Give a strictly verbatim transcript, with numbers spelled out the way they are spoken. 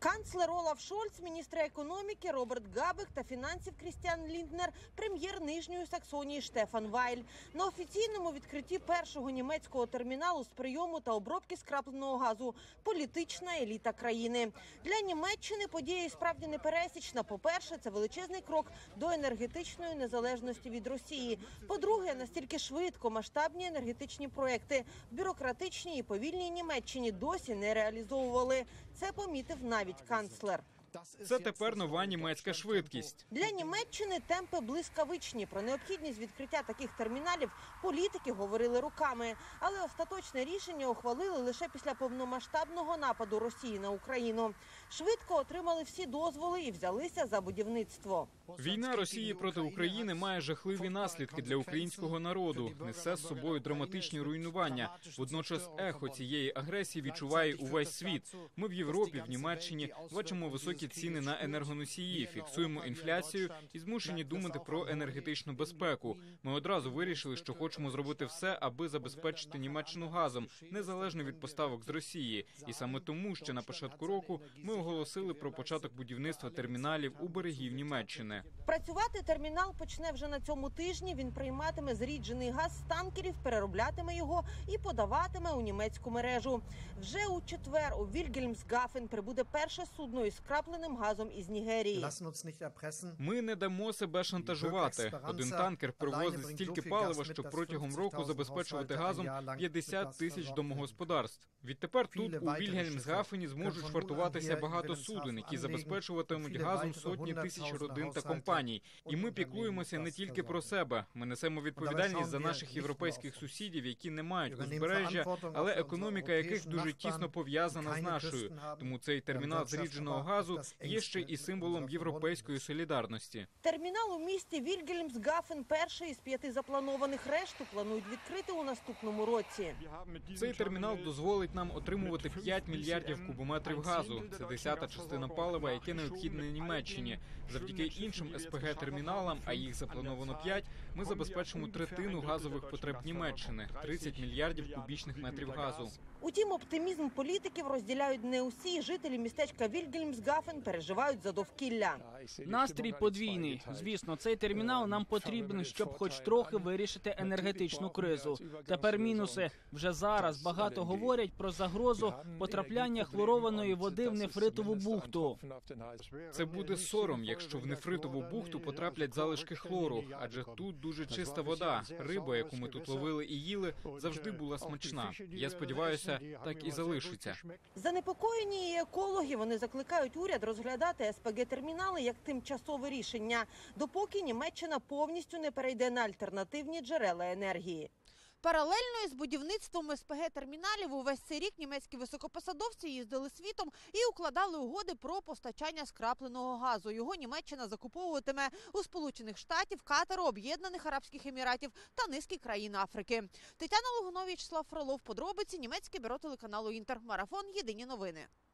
Канцлер Олаф Шольц, міністри економіки Роберт Габек та фінансів Крістіан Лінднер, прем'єр Нижньої Саксонії Штефан Вайль. На офіційному відкритті першого німецького терміналу з прийому та обробки скрапленого газу політична еліта країни. Для Німеччини подія і справді непересічна. По-перше, це величезний крок до енергетичної незалежності від Росії. По-друге, настільки швидко масштабні енергетичні проекти в бюрократичній і повільній Німеччині досі не реалізовували. Це помітив навіть канцлер. Це тепер нова німецька швидкість. Для Німеччини темпи блискавичні. Про необхідність відкриття таких терміналів політики говорили роками. Але остаточне рішення ухвалили лише після повномасштабного нападу Росії на Україну. Швидко отримали всі дозволи і взялися за будівництво. Війна Росії проти України має жахливі наслідки для українського народу, несе з собою драматичні руйнування. Водночас ехо цієї агресії відчуває увесь світ. Ми в Європі, в Німеччині бачимо високі ціни на енергоносії, фіксуємо інфляцію і змушені думати про енергетичну безпеку. Ми одразу вирішили, що хочемо зробити все, аби забезпечити Німеччину газом, незалежно від поставок з Росії. І саме тому, ще на початку року, ми оголосили про початок будівництва терміналів у берегів Німеччини. Працювати термінал почне вже на цьому тижні. Він прийматиме зріджений газ з танкерів, перероблятиме його і подаватиме у німецьку мережу. Вже у четвер у Вільгельмсгафен прибуде перше судно із скрапленим газом із Нігерії. Ми не дамо себе шантажувати. Один танкер привозить стільки палива, що протягом року забезпечувати газом п'ятдесят тисяч домогосподарств. Відтепер тут, у Вільгельмсгафені, зможуть швартуватися багато суден, які забезпечуватимуть газом сотні тисяч родин та компаній. І ми піклуємося не тільки про себе. Ми несемо відповідальність за наших європейських сусідів, які не мають узбережжя, але економіка яких дуже тісно пов'язана з нашою. Тому цей термінал зрідженого газу є ще і символом європейської солідарності. Термінал у місті Вільгельмсгафен перший із п'яти запланованих, решту планують відкрити у наступному році. Цей термінал дозволить нам отримувати п'ять мільярдів кубометрів газу. Це десята частина палива, яке необхідне Німеччині. Завдяки іншим ес пе ге-терміналам, а їх заплановано п'ять, ми забезпечимо третину газових потреб Німеччини – тридцять мільярдів кубічних метрів газу. Утім, оптимізм політиків розділяють не усі. Жителі містечка Вільгельмсгафен переживають за довкілля. Настрій подвійний. Звісно, цей термінал нам потрібен, щоб хоч трохи вирішити енергетичну кризу. Тепер мінуси. Вже зараз багато говорять про загрозу потрапляння хлорованої води в Нефритову бухту. Це буде сором, якщо в Нефритову бухту потраплять залишки хлору, адже тут дуже чиста вода. Риба, яку ми тут ловили і їли, завжди була смачна. Я сподіваюся, так і залишиться. Занепокоєні і екологи. Вони закликають уряд розглядати ес пе ге-термінали як тимчасове рішення, допоки Німеччина повністю не перейде на альтернативні джерела енергії. Паралельно із будівництвом ес пе ге-терміналів увесь цей рік німецькі високопосадовці їздили світом і укладали угоди про постачання скрапленого газу. Його Німеччина закуповуватиме у Сполучених Штатів, Катару, Об'єднаних Арабських Еміратів та низки країн Африки. Тетяна Логунович, Вячеслав Фролов. Подробиці. Німецьке бюро телеканалу «Інтер». Марафон. Єдині новини.